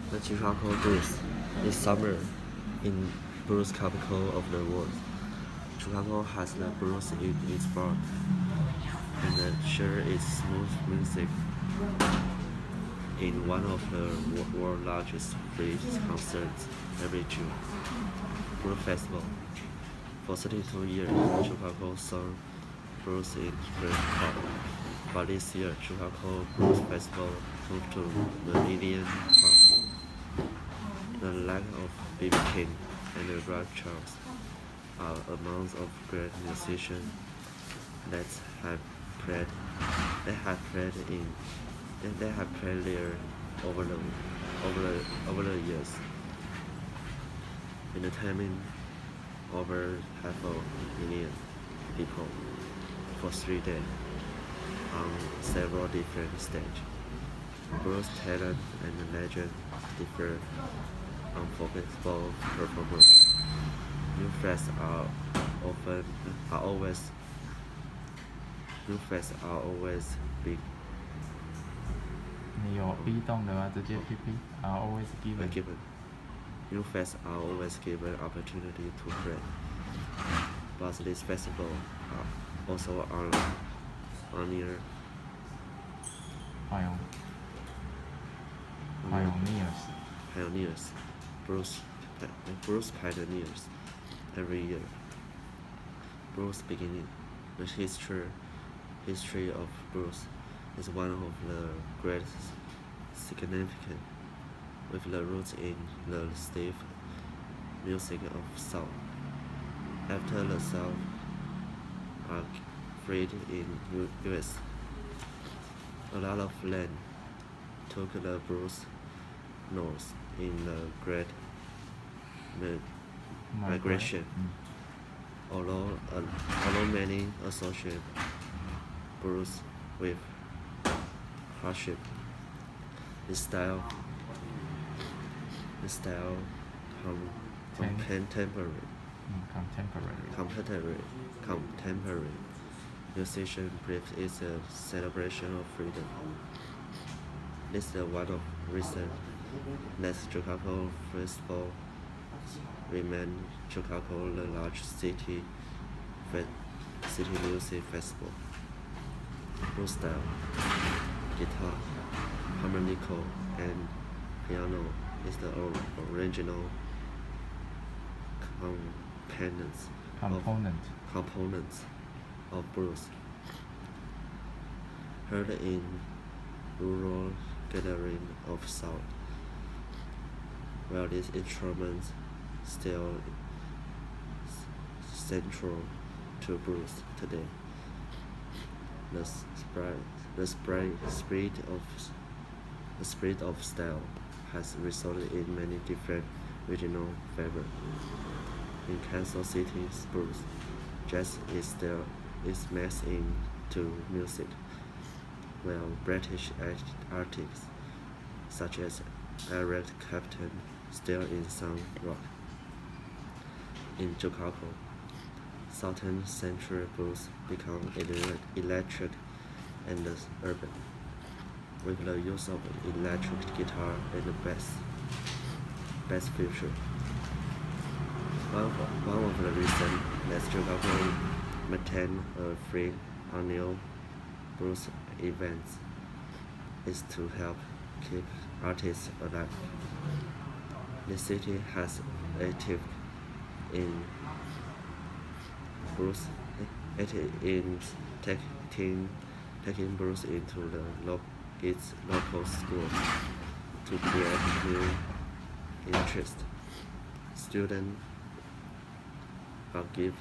The Chicago Bulls is summer in blues capital of the world. Chicago has the blues in its blood, and shares its smooth music in one of the world's largest free concerts every June. Blues Festival. For 32 years, Chicago sung blues in great pop. But this year, Chicago Blues Festival moved to the Millennium Park. The lack of B.B. King and Ray Charles are among of great musicians that have played. They have played there over the years, entertaining over half a million people for 3 days on several different stages. Blues talent and legend differ unforgettable performance. New faces are always big 你有 B 动的吗？直接 PP are always given. given. New faces are always given opportunity to play. But this festival are also honor pioneers, blues pioneers every year. Blues beginning. The history of blues is one of the greatest significant, with the roots in the stiff music of South. After the South are freed in U.S., a lot of land took the blues north in the Great Migration. Although many associate blues with hardship, the style contemporary musician believe is a celebration of freedom. This is one of reasons that Chicago Festival remain Chicago the large city music festival. Blues style, guitar, harmonica, and piano is the original components of blues. Heard in rural gathering of South, while these instruments still central to blues today. The spirit of style has resulted in many different regional favorites. In Kansas City's blues, jazz is mixed into music, while British artists such as Eric Clapton still in some rock. In Chicago, Southern Century blues become electric and urban, with the use of electric guitar and bass feature. One of the reasons that Chicago maintains a free annual blues events is to help keep artists alive. The city has active in blues. It is taking blues into its local schools to create new interest. Students are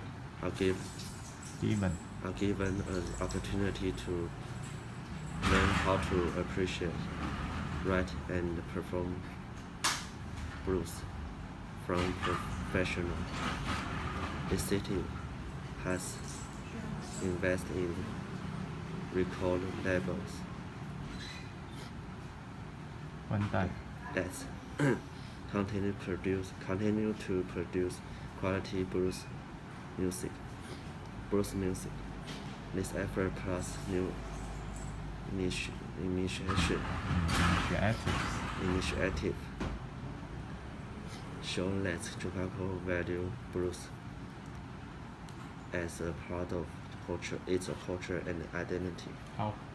given an opportunity to learn how to appreciate, write, and perform blues from professionals. The city has invested in record labels that continue to produce quality blues music. This effort plus new initiative show that Chicago value blues as a part of culture, its culture and identity. 好。